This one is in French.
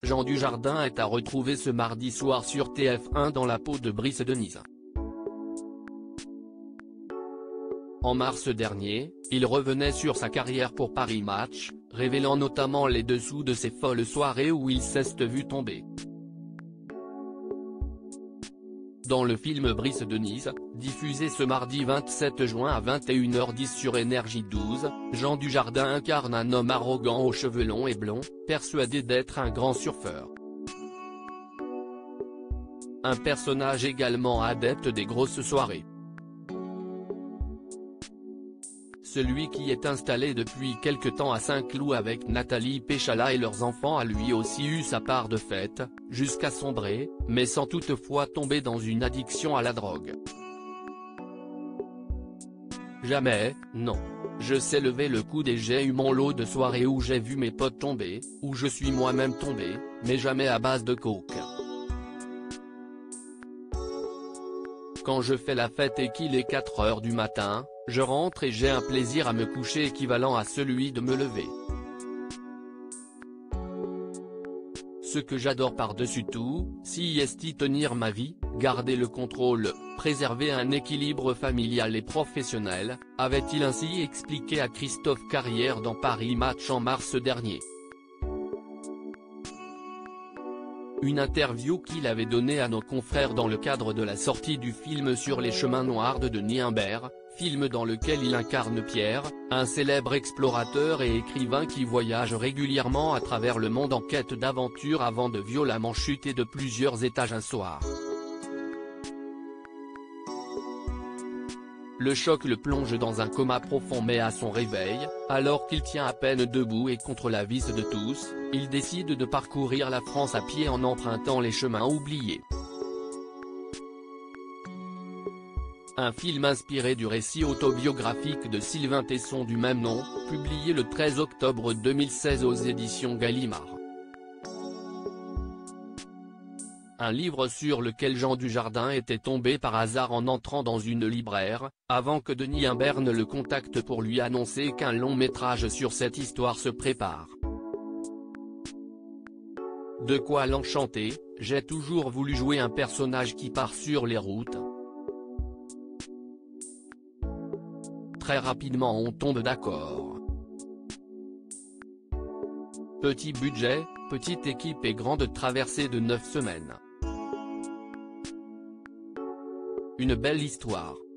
Jean Dujardin est à retrouver ce mardi soir sur TF1 dans la peau de Brice Denise. En mars dernier, il revenait sur sa carrière pour Paris Match, révélant notamment les dessous de ses folles soirées où il s'est vu tomber. Dans le film Brice Denise, diffusé ce mardi 27 juin à 21h10 sur Énergie 12, Jean Dujardin incarne un homme arrogant aux cheveux longs et blonds, persuadé d'être un grand surfeur. Un personnage également adepte des grosses soirées. Celui qui est installé depuis quelque temps à Saint-Cloud avec Nathalie Péchala et leurs enfants a lui aussi eu sa part de fête, jusqu'à sombrer, mais sans toutefois tomber dans une addiction à la drogue. Jamais, non. Je sais lever le coude et j'ai eu mon lot de soirées où j'ai vu mes potes tomber, où je suis moi-même tombé, mais jamais à base de coke. Quand je fais la fête et qu'il est 4 heures du matin, je rentre et j'ai un plaisir à me coucher équivalent à celui de me lever. Ce que j'adore par-dessus tout, c'est tenir ma vie, garder le contrôle, préserver un équilibre familial et professionnel, avait-il ainsi expliqué à Christophe Carrière dans Paris Match en mars dernier. Une interview qu'il avait donnée à nos confrères dans le cadre de la sortie du film sur les chemins noirs de Denis Imbert, film dans lequel il incarne Pierre, un célèbre explorateur et écrivain qui voyage régulièrement à travers le monde en quête d'aventure avant de violemment chuter de plusieurs étages un soir. Le choc le plonge dans un coma profond mais à son réveil, alors qu'il tient à peine debout et contre la vis de tous, il décide de parcourir la France à pied en empruntant les chemins oubliés. Un film inspiré du récit autobiographique de Sylvain Tesson du même nom, publié le 13 octobre 2016 aux éditions Gallimard. Un livre sur lequel Jean Dujardin était tombé par hasard en entrant dans une libraire, avant que Denis Imbert ne le contacte pour lui annoncer qu'un long métrage sur cette histoire se prépare. De quoi l'enchanter, j'ai toujours voulu jouer un personnage qui part sur les routes. Très rapidement on tombe d'accord. Petit budget, petite équipe et grande traversée de 9 semaines. Une belle histoire.